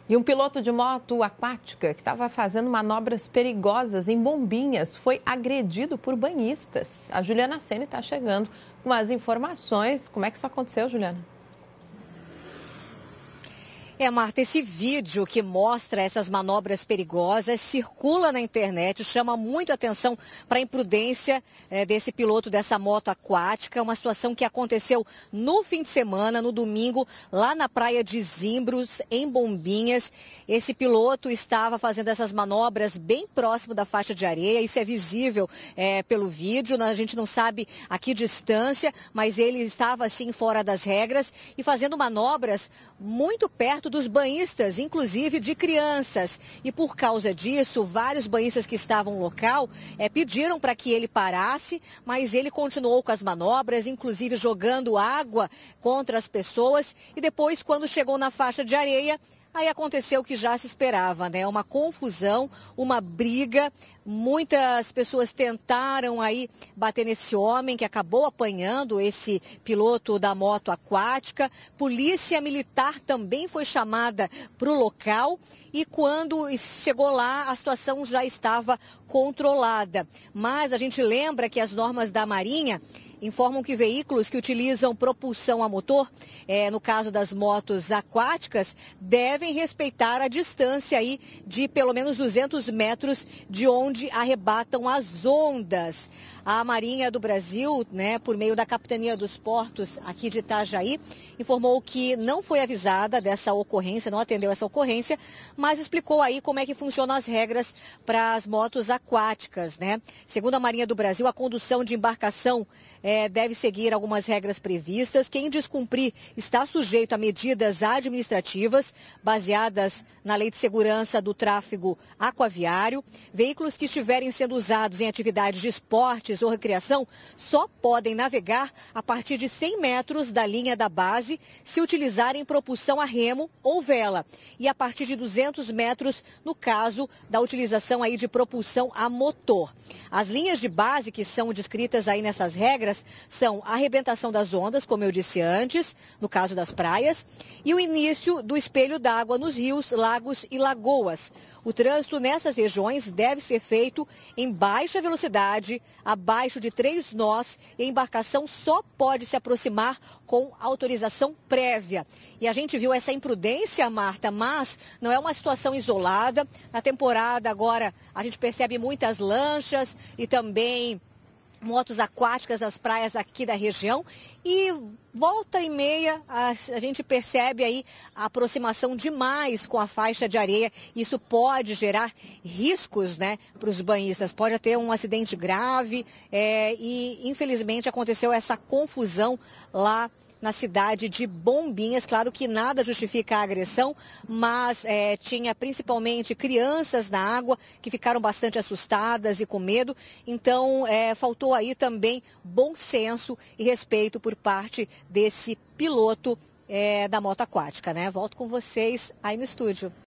E um piloto de moto aquática que estava fazendo manobras perigosas em Bombinhas foi agredido por banhistas. A Juliana Sene está chegando com as informações. Como é que isso aconteceu, Juliana? Marta, esse vídeo que mostra essas manobras perigosas circula na internet, chama muito atenção para a imprudência desse piloto dessa moto aquática. Uma situação que aconteceu no fim de semana, no domingo, lá na praia de Zimbros, em Bombinhas. Esse piloto estava fazendo essas manobras bem próximo da faixa de areia. Isso é visível pelo vídeo. A gente não sabe a que distância, mas ele estava assim fora das regras e fazendo manobras muito perto dos banhistas, inclusive de crianças. E por causa disso, vários banhistas que estavam no local pediram para que ele parasse, mas ele continuou com as manobras, inclusive jogando água contra as pessoas. E depois, quando chegou na faixa de areia, aí aconteceu o que já se esperava, né? Uma confusão, uma briga. Muitas pessoas tentaram aí bater nesse homem que acabou apanhando esse piloto da moto aquática. Polícia Militar também foi chamada para o local e quando chegou lá a situação já estava controlada. Mas a gente lembra que as normas da Marinha informam que veículos que utilizam propulsão a motor, no caso das motos aquáticas, devem respeitar a distância aí de pelo menos 200 metros de onde arrebatam as ondas. A Marinha do Brasil, por meio da Capitania dos Portos aqui de Itajaí, informou que não foi avisada dessa ocorrência, não atendeu essa ocorrência, mas explicou aí como é que funcionam as regras para as motos aquáticas, né? Segundo a Marinha do Brasil, a condução de embarcação deve seguir algumas regras previstas. Quem descumprir está sujeito a medidas administrativas baseadas na Lei de Segurança do Tráfego Aquaviário. Veículos que estiverem sendo usados em atividades de esportes ou recreação só podem navegar a partir de 100 metros da linha da base se utilizarem propulsão a remo ou vela e a partir de 200 metros no caso da utilização aí de propulsão a motor. As linhas de base que são descritas aí nessas regras são a arrebentação das ondas, como eu disse antes, no caso das praias, e o início do espelho d'água nos rios, lagos e lagoas. O trânsito nessas regiões deve ser feito em baixa velocidade, abaixo de 3 nós, e a embarcação só pode se aproximar com autorização prévia. E a gente viu essa imprudência, Marta, mas não é uma situação isolada. Na temporada agora a gente percebe muitas lanchas e também motos aquáticas nas praias aqui da região e volta e meia a gente percebe aí a aproximação demais com a faixa de areia. Isso pode gerar riscos, para os banhistas. Pode ter um acidente grave e infelizmente aconteceu essa confusão lá na cidade de Bombinhas. Claro que nada justifica a agressão, mas tinha principalmente crianças na água que ficaram bastante assustadas e com medo. Então, faltou aí também bom senso e respeito por parte desse piloto da moto aquática, Volto com vocês aí no estúdio.